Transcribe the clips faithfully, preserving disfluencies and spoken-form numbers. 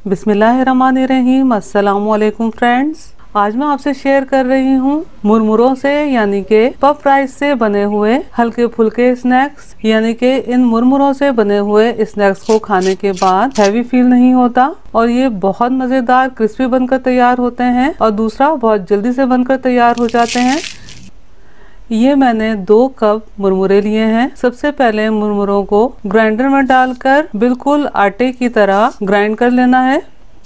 बिस्मिल्लाहिर्रहमानिर्रहीम। अस्सलामुअलैकुम फ्रेंड्स, आज मैं आपसे शेयर कर रही हूँ मुरमुरों से यानी के पफ राइस से बने हुए हल्के फुल्के स्नैक्स। यानी के इन मुरमुरों से बने हुए स्नैक्स को खाने के बाद हैवी फील नहीं होता और ये बहुत मज़ेदार क्रिस्पी बनकर तैयार होते हैं और दूसरा बहुत जल्दी से बनकर तैयार हो जाते हैं। ये मैंने दो कप मुरमुरे लिए हैं। सबसे पहले मुरमुरों को ग्राइंडर में डालकर बिल्कुल आटे की तरह ग्राइंड कर लेना है।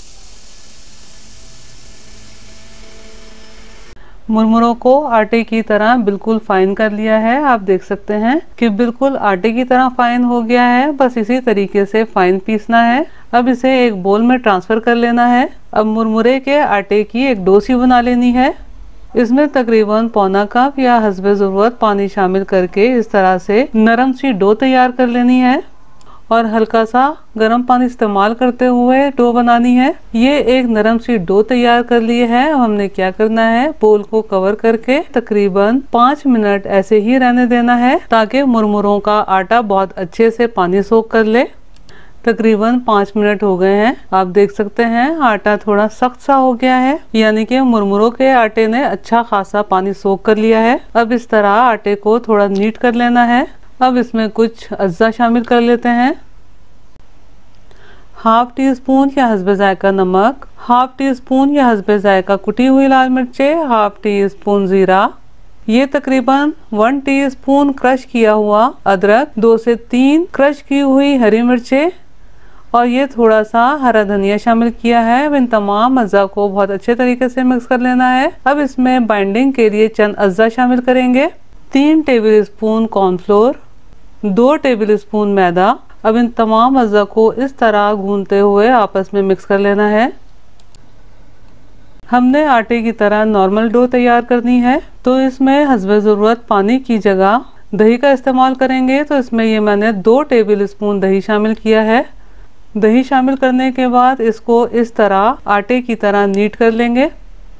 मुरमुरों को आटे की तरह बिल्कुल फाइन कर लिया है। आप देख सकते हैं कि बिल्कुल आटे की तरह फाइन हो गया है। बस इसी तरीके से फाइन पीसना है। अब इसे एक बोल में ट्रांसफर कर लेना है। अब मुरमुरे के आटे की एक डोसी बना लेनी है। इसमें तकरीबन पौना कप या हस्बे ज़रूरत पानी शामिल करके इस तरह से नरम सी डो तैयार कर लेनी है और हल्का सा गर्म पानी इस्तेमाल करते हुए डो बनानी है। ये एक नरम सी डो तैयार कर ली है। अब हमने क्या करना है, बोल को कवर करके तकरीबन पाँच मिनट ऐसे ही रहने देना है ताकि मुरमुरों का आटा बहुत अच्छे से पानी सोख कर ले। तकरीबन पाँच मिनट हो गए हैं। आप देख सकते हैं आटा थोड़ा सख्त सा हो गया है, यानी कि मुरमुरों के आटे ने अच्छा खासा पानी सोख कर लिया है। अब इस तरह आटे को थोड़ा नीट कर लेना है। अब इसमें कुछ अज्जा शामिल कर लेते हैं। हाफ टी स्पून या हस्बे जायका नमक, हाफ टी स्पून या हस्बे जायका कुटी हुई लाल मिर्चें, हाफ टी स्पून जीरा, ये तकरीबन वन टीस्पून क्रश किया हुआ अदरक, दो से तीन क्रश की हुई हरी मिर्चें और ये थोड़ा सा हरा धनिया शामिल किया है। अब इन तमाम अज्जा को बहुत अच्छे तरीके से मिक्स कर लेना है। अब इसमें बाइंडिंग के लिए चंद अज्जा शामिल करेंगे। तीन टेबल स्पून कॉर्नफ्लोर, दो टेबल स्पून मैदा। अब इन तमाम अज्जा को इस तरह गूंथते हुए आपस में मिक्स कर लेना है। हमने आटे की तरह नॉर्मल डो तैयार करनी है तो इसमें हस्बे ज़रूरत पानी की जगह दही का इस्तेमाल करेंगे। तो इसमें ये मैंने दो टेबल स्पून दही शामिल किया है। दही शामिल करने के बाद इसको इस तरह आटे की तरह नीट कर लेंगे।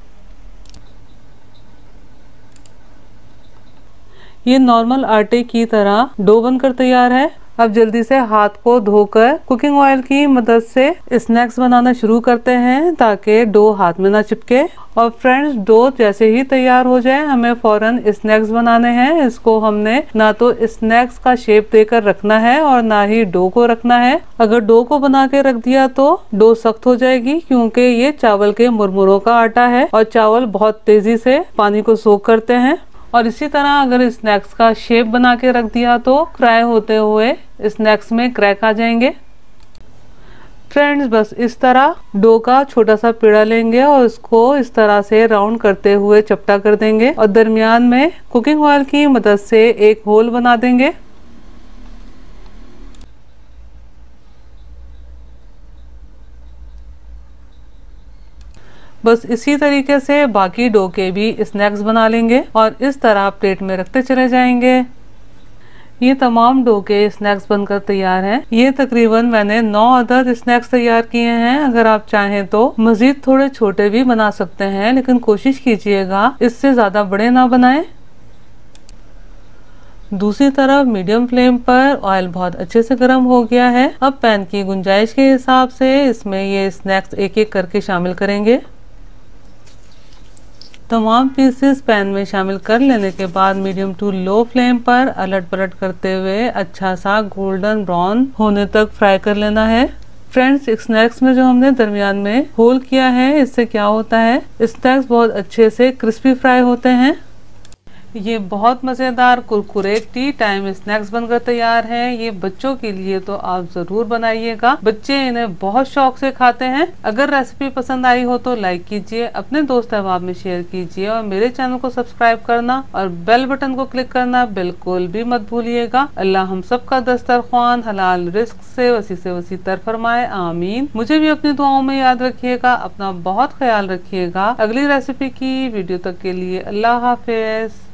ये नॉर्मल आटे की तरह डो बनकर तैयार है। अब जल्दी से हाथ को धोकर कुकिंग ऑयल की मदद से स्नैक्स बनाना शुरू करते हैं ताकि डो हाथ में ना चिपके। और फ्रेंड्स, डो जैसे ही तैयार हो जाए हमें फौरन स्नैक्स बनाने हैं। इसको हमने ना तो स्नैक्स का शेप देकर रखना है और ना ही डो को रखना है। अगर डो को बना के रख दिया तो डो सख्त हो जाएगी क्योंकि ये चावल के मुरमुरों का आटा है और चावल बहुत तेजी से पानी को सोख करते हैं। और इसी तरह अगर स्नैक्स का शेप बना के रख दिया तो फ्राई होते हुए स्नैक्स में क्रैक आ जाएंगे। फ्रेंड्स, बस इस तरह डो का छोटा सा पेड़ा लेंगे और इसको इस तरह से राउंड करते हुए चपटा कर देंगे और दरमियान में कुकिंग ऑयल की मदद से एक होल बना देंगे। बस इसी तरीके से बाकी डो के भी स्नैक्स बना लेंगे और इस तरह प्लेट में रखते चले जाएंगे। ये तमाम डो के स्नैक्स बनकर तैयार हैं। ये तकरीबन मैंने नौ अदद स्नैक्स तैयार किए हैं। अगर आप चाहें तो मजीद थोड़े छोटे भी बना सकते हैं, लेकिन कोशिश कीजिएगा इससे ज्यादा बड़े ना बनाएं। दूसरी तरफ मीडियम फ्लेम पर ऑयल बहुत अच्छे से गर्म हो गया है। अब पैन की गुंजाइश के हिसाब से इसमें ये स्नैक्स एक एक करके शामिल करेंगे। तमाम पीसेस पैन में शामिल कर लेने के बाद मीडियम टू लो फ्लेम पर अलट पलट करते हुए अच्छा सा गोल्डन ब्राउन होने तक फ्राई कर लेना है। फ्रेंड्स, स्नैक्स में जो हमने दरमियान में होल किया है इससे क्या होता है, स्नैक्स बहुत अच्छे से क्रिस्पी फ्राई होते हैं। ये बहुत मज़ेदार कुरकुरे टी टाइम स्नैक्स बनकर तैयार है। ये बच्चों के लिए तो आप जरूर बनाइएगा, बच्चे इन्हें बहुत शौक से खाते हैं। अगर रेसिपी पसंद आई हो तो लाइक कीजिए, अपने दोस्त अहबाब में शेयर कीजिए और मेरे चैनल को सब्सक्राइब करना और बेल बटन को क्लिक करना बिल्कुल भी मत भूलिएगा। अल्लाह हम सब का दस्तरख्वान हलाल रिस्क से वसी से वसी तर फरमाए, आमीन। मुझे भी अपनी दुआओं में याद रखिएगा। अपना बहुत ख्याल रखिएगा। अगली रेसिपी की वीडियो तक के लिए अल्लाह हाफिज।